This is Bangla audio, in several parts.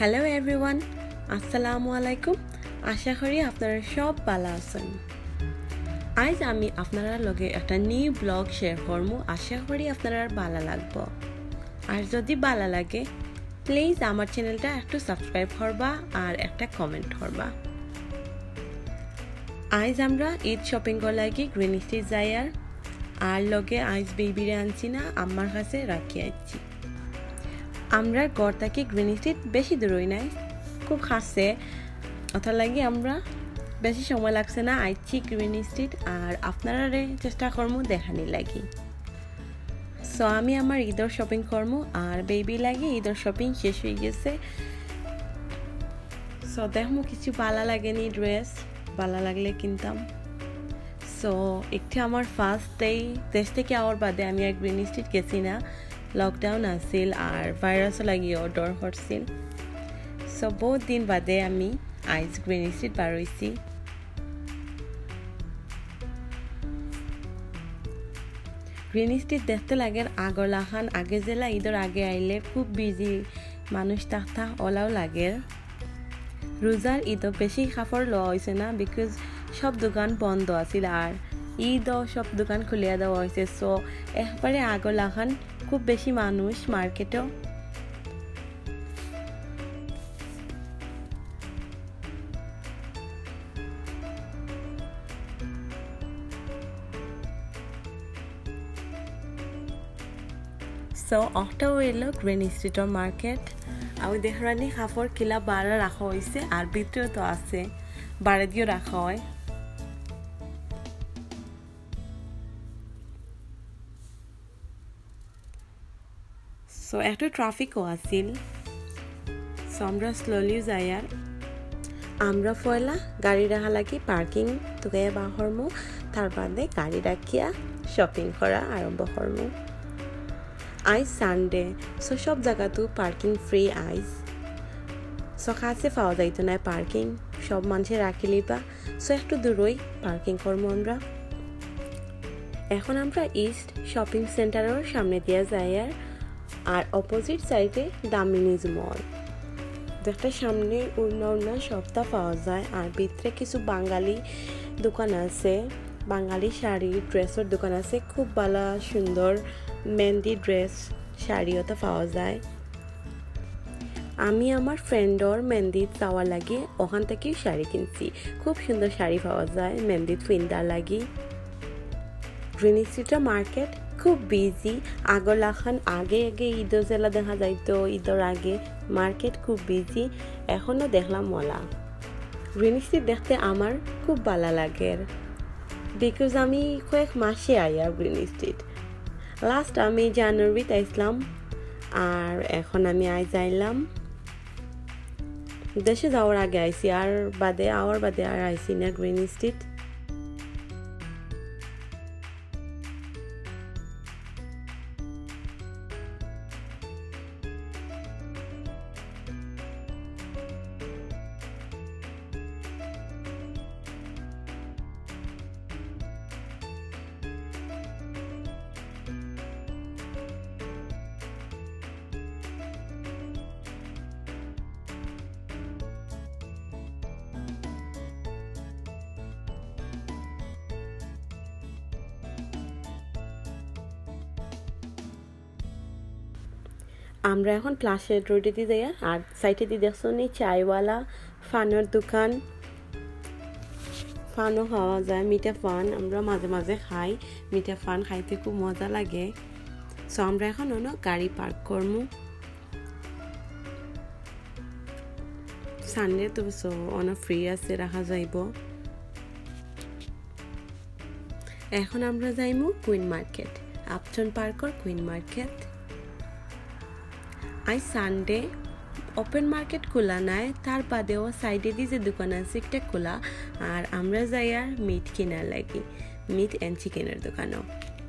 হ্যালো এভরিওয়ান, আসসালামু আলাইকুম। আশা করি আপনারা সব ভালো আছেন। আজ আমি আপনারা লগে একটা নিউ ব্লগ শেয়ার করবো। আশা করি আপনারা ভালো লাগবে। আর যদি ভালো লাগে প্লিজ আমার চ্যানেলটা একটু সাবস্ক্রাইব করবা আর একটা কমেন্ট করবা। আজ আমরা ঈদ শপিং করার লাগি গ্রিন স্ট্রিট যাই আর লগে আজ বেবিরে আনছি না, আমার কাছে রাখি আছি। আমরা ঘর থেকে গ্রিন স্ট্রিট বেশি দূরই নাই, খুব কাছে, ওটার লাগি আমরা বেশি সময় লাগছে না আইছি গ্রিন স্ট্রিট। আর আপনারা চেষ্টা করবো দেখানি লাগি। সো আমি আমার ঈদের শপিং করবো আর বেবি লাগি ঈদের শপিং শেষ হয়ে গেছে। সো দেখবো কিছু ভালো লাগেনি, ড্রেস ভালো লাগলে কিনতাম। সো একটু আমার ফার্স্ট দেশ থেকে আওয়ার বাদে আমি আর গ্রিন স্ট্রিট গেছি না, লকডাউন আছিল আর ভাইরাসও লাগিও ডর করছিল। সো বহুত দিন বাদে আমি আইজ গ্রিন স্ট্রিট বার হয়েছি। গ্রিন স্ট্রিট দেখতে লাগে আগরলাখান আগে জেলা ঈদের আগে আইলে খুব বিজি মানুষ থাকতা ওলাও লাগে। রোজার ঈদও বেশি কাপড় লওয়া হয়েছে না, বিকজ সব দোকান বন্ধ আছিল আর ঈদও সব দোকান খুলিয়া দেওয়া হয়েছে। সো একবারে আগরলাখান খুব বেশি মানুষ মার্কেটেও। সো অটা হইল গ্রিন স্ট্রিটের মার্কেট। আর দেখানি কাপড় কিলা বাড়া রাখা হয়েছে আর ভিতরেও তো আছে, বাড়ে দিয়েও রাখা হয়। সো একটু ট্রাফিকও আছিল। সো আমরা স্লোলি যাই আর আমরা পয়লা গাড়ি রাখা লাগি পার্কিং তুকে বাহরমু, তার বাদে গাড়ি রাখিয়া শপিং করা আরম্ভ করমু। আইজ সানডে, সো সব জায়গাতো পার্কিং ফ্রি আইজ। সো কাছে পাওয়া যাইতো না পার্কিং, সব মানুষের রাখিলেই বা। সো একটু দূরই পার্কিং করবো আমরা। এখন আমরা ইস্ট শপিং সেন্টারের সামনে দিয়ে যাই আর অপোজিট সাইডে দামিনিজ মল। যেটা সামনে অন্য সবটা পাওয়া যায় আর ভিতরে কিছু বাঙালি দোকান আছে, বাঙালি শাড়ি ড্রেসের দোকান আছে, খুব ভালো সুন্দর মেহেন্দি ড্রেস শাড়িও তো পাওয়া যায়। আমি আমার ফ্রেন্ডর মেহেন্দি চাওয়ার লাগি ওখান থেকেই শাড়ি কিনছি, খুব সুন্দর শাড়ি পাওয়া যায় মেহেন্দি ফিন্দার লাগি। গ্রিন স্ট্রিটের মার্কেট খুব বিজি। আগরলাখান আগে ঈদের জেলা দেখা যাইতো, ঈদের আগে মার্কেট খুব বিজি, এখনো দেখলাম মলা। গ্রিন স্ট্রিট দেখতে আমার খুব ভালো লাগে, বিকজ আমি কয়েক মাসে আই আর গ্রিন স্ট্রিট। লাস্ট আমি জানুয়ারিতে আইসলাম আর এখন আমি আইজ আইলাম। দেশে যাওয়ার আগে আইসি আর বাদে আর আইসি না গ্রিন স্ট্রিট। আমরা এখন প্লাসের রোডে দিয়ে যাই আর সাইডে দিয়ে দেখছো নি চায়ওয়ালা ফানের দোকান, ফানও খাওয়া যায়, মিঠা ফান আমরা মাঝে মাঝে খাই। মিঠা ফান খাইতে খুব মজা লাগে। সো আমরা এখন গাড়ি পার্ক করবো। সানডে তো সো ফ্রি আছে, রাখা যাইব। এখন আমরা যাইমু কুইন মার্কেট, আপটন পার্কর কুইন মার্কেট। আজ সানডে ওপেন মার্কেট খোলা নাই, তার বাদেও সাইডে দিয়ে যে দোকান আছে একটা খোলা। আর আমরা যাই আর মিট কেনার লাগি, মিট অ্যান্ড চিকেনের দোকানও।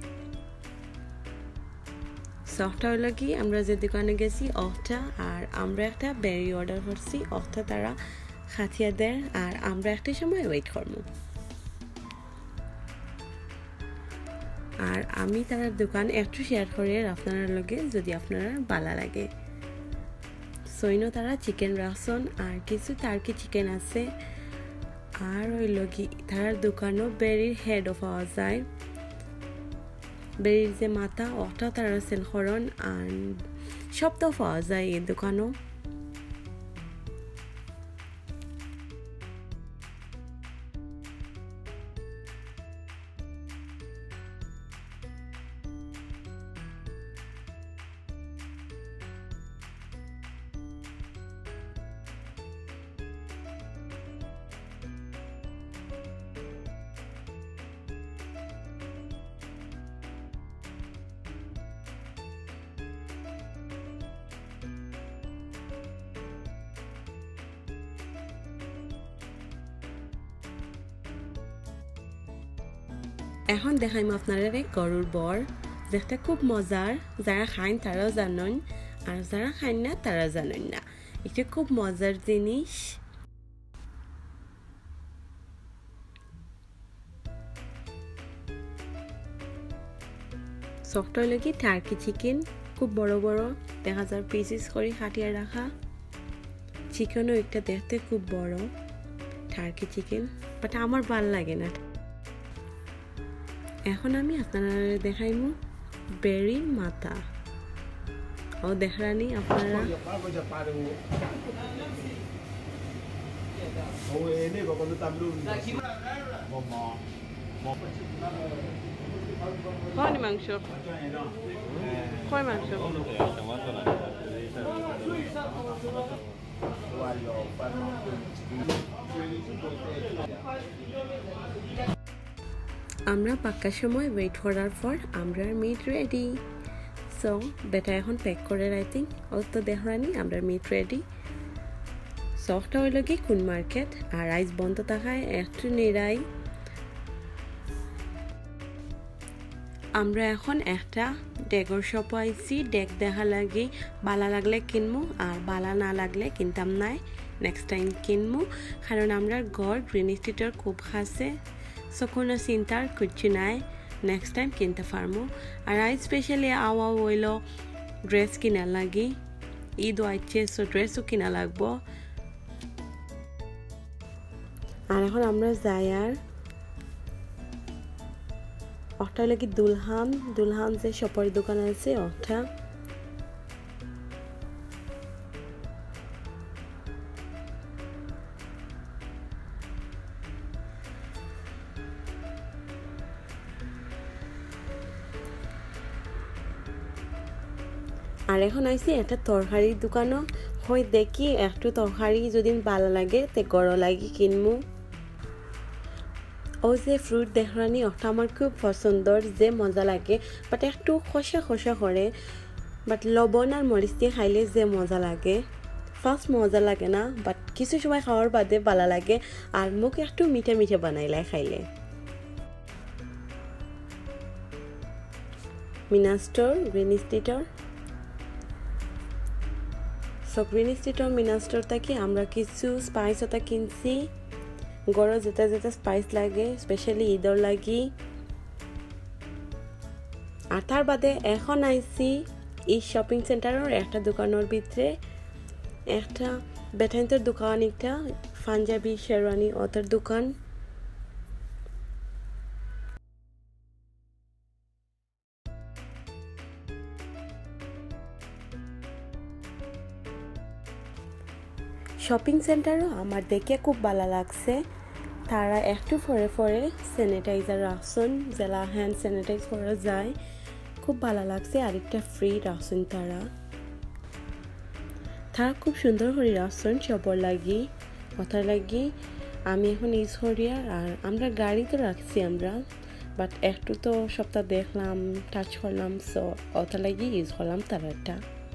সফটা হইল কি আমরা যে দোকানে গেছি অফটা, আর আমরা একটা বেরি অর্ডার করছি, অফটা তারা খাতিয়া দেয় আর আমরা একটা সময় ওয়েট করবো। আর আমি তার দোকান একটু শেয়ার করি আপনার লগে যদি আপনার ভালো লাগে। সইনো তারা চিকেন রাসন আর কিছু টার্কি চিকেন আছে আর হইল কি তার দোকানও বেরির হেডও পাওয়া যায় বেরির যে মাথা ওটা তারা সেল করেন আর সব তো পাওয়া যায় এই দোকানও এখন দেখাইম আপনারা গরুর বর যেটা খুব মজার যারা খাইন তারাও জানেন আর যারা খাইন না তারা জানেন না এটা খুব মজার জিনিস সফট হইল কি টার্কি চিকেন খুব বড় বড় দেখা যায় পিসেস করে কাটিয়ে রাখা চিকেনও একটা দেখতে খুব বড় টার্কি চিকেন বাট আমার ভাল লাগে না এখন আমি আপনারা দেখাইমু বেরির মাথা ও দেখারানি আপনারা কয় মাংস কয় মাংস আমরা পাক্কার সময় ওয়েট করার পর আমরা মিট রেডি সো বেটা এখন প্যাক করে রাইতিং ও তো দেখানি আমরা মিট রেডি সফটটা হইল কি কোন মার্কেট আর রাইস বন্ধ থাকায় একটু নিরাই আমরা এখন একটা ডেগর শপ আইছি ডেক দেখা লাগে বালা লাগলে কিনমু আর বালা না লাগলে কিনতাম নাই নেক্সট টাইম কিনমু কারণ আমরা ঘর গ্রিন স্ট্রিটের খুব খাসে সো কোনো চিন্তার কিছু নাই নেক্সট টাইম কিনতে পারমু আর আই স্পেশালি আওয়া হইল ড্রেস কিনা লাগি ঈদ আইছে সো ড্রেসও কিনা লাগবো আর এখন আমরা যাই আর ওটা লাগি দুলহান যে শপের দোকান আছে ওটা আর এখন আইছি একটা তরকারির দোকানও হই দেখি একটু তরকারি যদি ভালো লাগে তে গড় লাগি কিনমু ও যে ফ্রুট দেখানি ওটা আমার খুব পছন্দর যে মজা লাগে বাট একটু খসা খসা করে বাট লবণ আর মরিচ দিয়ে খাইলে যে মজা লাগে ফার্স্ট মজা লাগে না বাট কিছু সময় খাওয়ার বাদে ভালো লাগে আর মুখ একটু মিঠে মিঠে বানাইলে খাইলে মিনা স্টোর গ্রিন স্ট্রিটর সো গ্রিন স্ট্রিটর মিনা স্টোর থেকে আমরা কিছু স্পাইস ওটা কিনছি গড় যেটা যেটা স্পাইস লাগে স্পেশালি ঈদর লাগি আর তার বাদে এখন আইছি এই শপিং সেন্টারের একটা দোকানের ভিতরে একটা বেটাইন্তের দোকান একটা পাঞ্জাবি শেরওয়ানি ওটার দোকান শপিং সেন্টারও আমার দেখে খুব ভালো লাগছে তারা একটু পরে পরে স্যানিটাইজার রাখছেন যেটা হ্যান্ড স্যানিটাইজ করা যায় খুব ভালো লাগছে আরেকটা ফ্রি রাখছেন তারা খুব সুন্দর করে রাখছেন সবর লাগি কথা লাগি আমি এখন ইউজ করি আর আমরা গাড়ি তো রাখছি আমরা বাট একটু তো সপ্তাহ দেখলাম টাচ করলাম সো ওটা লাগি ইউজ করলাম তারাটা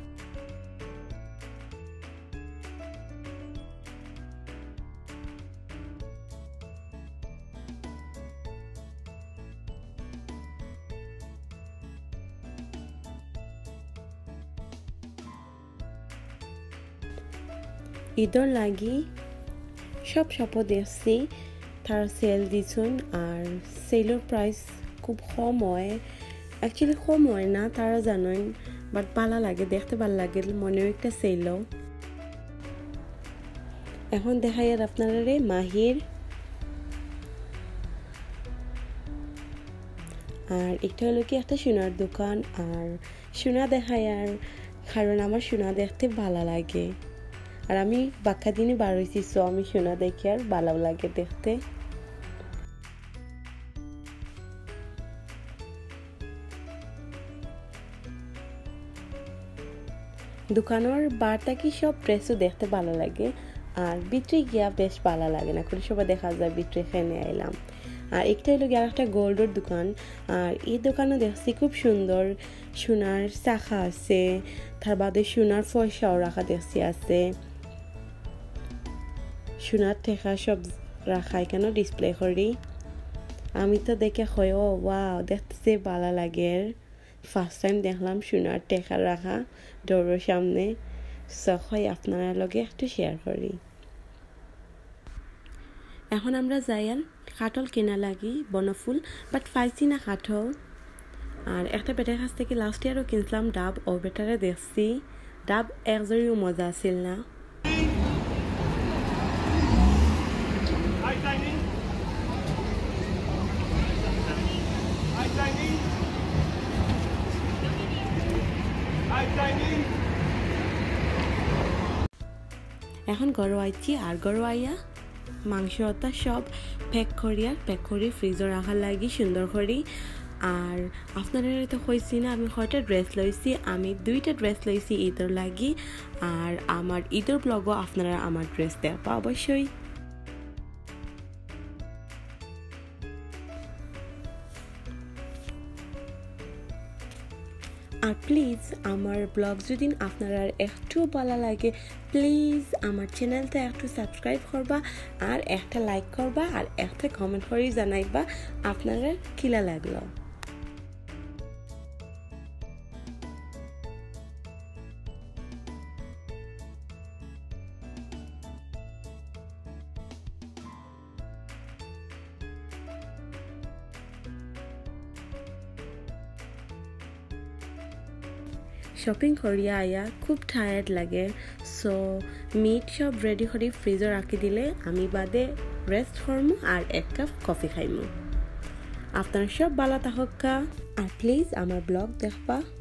ঈদর লাগি সব শপও দেখছি তারা সেল দিচ্ছেন আর সেলের প্রাইস খুব কম হয় অ্যাকচুয়ালি কম হয় না তারা জানেন বাট ভালো লাগে দেখতে ভালো লাগে মনেও একটা সেলও এখন দেখাই আর আপনারা মাহির আর এটা হলো কি একটা সোনার দোকান আর সোনা দেখাই আর কারণ আমার সোনা দেখতে ভালো লাগে আর আমি বাক্কা দিনই বার হয়েছি সো আমি সোনা দেখি আর ভালো লাগে দেখতে দোকানের বারটা কি সব ড্রেসও দেখতে ভালো লাগে আর ভিতরে গিয়া বেশ ভালো লাগে না করে সবাই দেখা যায় ভিতরে খেয়ে আইলাম আর একটা হলো গিয়ে একটা গোল্ডের দোকান আর এই দোকানে দেখছি খুব সুন্দর সোনার শাখা আছে তার বাদে সোনার পয়সাও রাখা দেখছি আছে সোনার ঠেকা সব রাখা এখানে ডিসপ্লে করি আমি তো দেখে হয় ও ওয়াও দেখতে ভালো লাগে ফার্স্ট টাইম দেখলাম সোনার টেকা রাখা ডোরের সামনে সবাই আপনারা লগে একটু শেয়ার করি এখন আমরা যাই আর কাঠল কেনা লাগি বনফুল বাট পাইছি না কাঠল আর একটা বেটার কাছ থেকে লাস্ট ইয়ারও কিনছিলাম ডাব ও বেটারে দেখছি ডাব একজরিও মজা আছিল না এখন গরু আইছি আর গরু আইয়া মাংসটা সব প্যাক করি ফ্রিজে রাখার লাগি সুন্দর করি আর আপনারা তো কইছি না আমি কয়টা ড্রেস লইছি আমি 2টা ড্রেস লইছি ঈদের লাগি আর আমার ঈদের ব্লগও আপনারা আমার ড্রেস দেখবা অবশ্যই আর প্লিজ আমার ব্লগ যদি আপনারা একটু ভালো লাগে প্লিজ আমার চ্যানেলটা একটু সাবস্ক্রাইব করবা আর একটা লাইক করবা আর একটা কমেন্ট করে জানাইবা আপনারা কিলা লাগলো শপিং করিয়া আয়া খুব টায়ার্ড লাগে সো মিট সব রেডি করে ফ্রিজে রাখি দিলে আমি বাদে রেস্ট করমু আর এক কাপ কফি খাইমু আপনারা সব ভালো থাকা আর প্লিজ আমার ব্লগ দেখবা